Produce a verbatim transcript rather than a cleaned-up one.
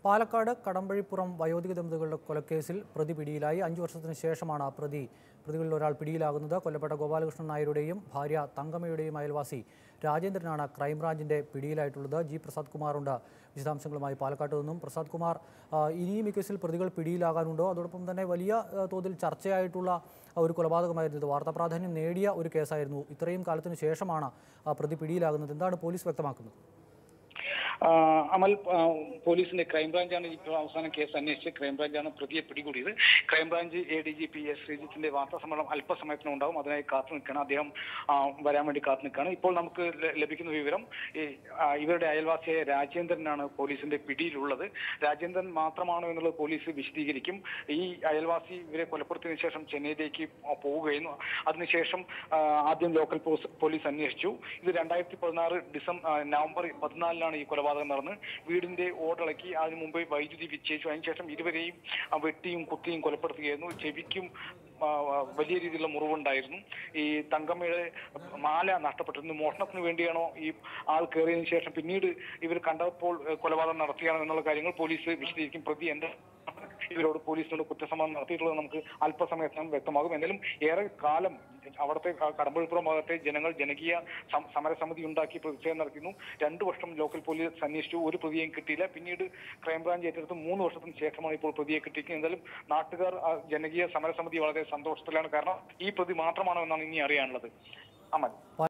പാലക്കാട് കടമ്പഴിപ്പുറം വയോധിക ദമ്പതികളുടെ കൊലക്കേസിൽ പ്രതി പിടിയിലായി. അഞ്ചു വർഷത്തിന് ശേഷമാണ് പ്രതി പ്രതികളിൽ ഒരാൾ പിടിയിലാകുന്നത്. കൊല്ലപ്പെട്ട ഗോപാലകൃഷ്ണൻ നായരുടെയും ഭാര്യ തങ്കമ്മയുടെയും അയൽവാസി രാജേന്ദ്രനാണ് ക്രൈംബ്രാഞ്ചിന്റെ പിടിയിലായിട്ടുള്ളത്. ജി പ്രസാദ് കുമാറുണ്ട് വിശദാംശങ്ങളുമായി പാലക്കാട്ട് നിന്നും. പ്രസാദ് കുമാർ, ഇനിയും ഈ കേസിൽ പ്രതികൾ പിടിയിലാകാനുണ്ടോ? അതോടൊപ്പം തന്നെ വലിയ തോതിൽ ചർച്ചയായിട്ടുള്ള ഒരു കൊലപാതകമായിരുന്നു ഇത്. വാർത്താ പ്രാധാന്യം നേടിയ ഒരു കേസായിരുന്നു. ഇത്രയും കാലത്തിന് ശേഷമാണ് പ്രതി പിടിയിലാകുന്നത്. എന്താണ് പോലീസ് വ്യക്തമാക്കുന്നത്? അമൽ, പോലീസിന്റെ ക്രൈംബ്രാഞ്ചാണ് ഇപ്പോൾ അവസാന കേസ് അന്വേഷിച്ച് ക്രൈംബ്രാഞ്ചാണ് പ്രതിയെ പിടികൂടിയത്. Crime branch A D G P S ശ്രീജിത്തിന്റെ വാർത്താ സമ്മേളനം അല്പസമയത്തിനുണ്ടാവും. അതിനായി കാത്തു നിൽക്കുകയാണ്. അദ്ദേഹം വരാൻ വേണ്ടി കാത്തു നിൽക്കുകയാണ്. ഇപ്പോൾ നമുക്ക് ലഭിക്കുന്ന വിവരം, ഇവരുടെ അയൽവാസിയായ രാജേന്ദ്രനാണ് പോലീസിന്റെ പിടിയിലുള്ളത്. രാജേന്ദ്രൻ മാത്രമാണോ എന്നുള്ളത് പോലീസ് വിശദീകരിക്കും. ഈ അയൽവാസി ഇവരെ കൊലപ്പെടുത്തിയതിനു ശേഷം ചെന്നൈയിലേക്ക് പോവുകയായിരുന്നു. അതിനുശേഷം ആദ്യം ലോക്കൽ പോലീസ് അന്വേഷിച്ചു. ഇത് രണ്ടായിരത്തി പതിനാറ് ഡിസംബർ നവംബർ പതിനാലിനാണ് ഈ കൊലപാതകം നടന്ന് വീടിന്റെ ഓടിളക്കി അതിനു മുമ്പ് വൈദ്യുതി വിച്ഛേദിച്ചു. അതിനുശേഷം ഇരുവരെയും വെട്ടിയും കുത്തിയും കൊലപ്പെടുത്തുകയായിരുന്നു. ചെവിക്കും വലിയ രീതിയിലുള്ള മുറിവുണ്ടായിരുന്നു. ഈ തങ്കമ്മയുടെ മാല നഷ്ടപ്പെട്ടിരുന്നു. മോഷണത്തിന് വേണ്ടിയാണോ ഈ ആൾ കയറിയതിനു ശേഷം പിന്നീട് ഇവർ കണ്ടപ്പോൾ കൊലപാതകം നടത്തിയാണോ എന്നുള്ള കാര്യങ്ങൾ പോലീസ് വിശദീകരിക്കും. പ്രതി എന്താ ഇവരോട് പോലീസിനോട് കുറ്റസമ്മതം നടത്തിയിട്ടുള്ളത് നമുക്ക് അല്പസമയത്തിനും വ്യക്തമാകും. എന്നാലും ഏറെ കാലം അവിടുത്തെ കടമ്പഴിപ്പുറം ഭാഗത്തെ ജനങ്ങൾ ജനകീയ സമരസമിതി ഉണ്ടാക്കി പ്രതിഷേധം നടത്തുന്നു. രണ്ടു വർഷം ലോക്കൽ പോലീസ് അന്വേഷിച്ചു, ഒരു പ്രതിയെയും കിട്ടിയില്ല. പിന്നീട് ക്രൈംബ്രാഞ്ച് ഏറ്റെടുത്ത് മൂന്ന് വർഷത്തിന് ശേഷമാണ് ഇപ്പോൾ പ്രതിയെ കിട്ടിയിരിക്കുന്നത്. എന്തായാലും നാട്ടുകാർ ജനകീയ സമരസമിതി വളരെ സന്തോഷത്തിലാണ്. കാരണം ഈ പ്രതി മാത്രമാണോ എന്നാണ് ഇനി അറിയാനുള്ളത്. അമൽ.